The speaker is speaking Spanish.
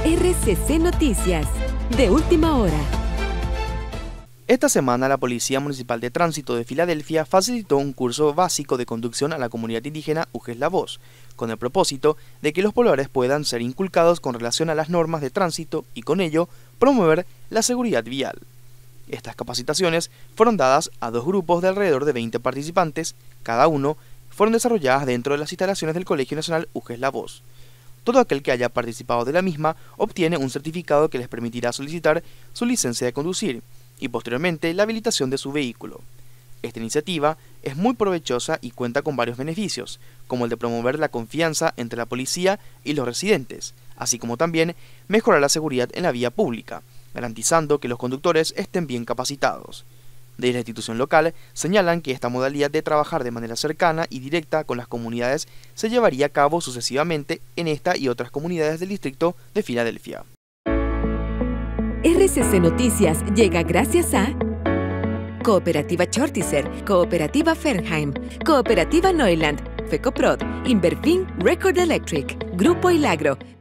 RCC Noticias, de última hora. Esta semana la Policía Municipal de Tránsito de Filadelfia facilitó un curso básico de conducción a la comunidad indígena Ujes La Voz, con el propósito de que los pobladores puedan ser inculcados con relación a las normas de tránsito y con ello promover la seguridad vial. Estas capacitaciones fueron dadas a dos grupos de alrededor de 20 participantes, cada uno fueron desarrolladas dentro de las instalaciones del Colegio Nacional Ujes La Voz. Todo aquel que haya participado de la misma obtiene un certificado que les permitirá solicitar su licencia de conducir y posteriormente la habilitación de su vehículo. Esta iniciativa es muy provechosa y cuenta con varios beneficios, como el de promover la confianza entre la policía y los residentes, así como también mejorar la seguridad en la vía pública, garantizando que los conductores estén bien capacitados. Desde la institución local señalan que esta modalidad de trabajar de manera cercana y directa con las comunidades se llevaría a cabo sucesivamente en esta y otras comunidades del distrito de Filadelfia. RCC Noticias llega gracias a Cooperativa Chortizer, Cooperativa Fernheim, Cooperativa Neuland, Fecoprod, Inverfin, Record Electric, Grupo Ilagro,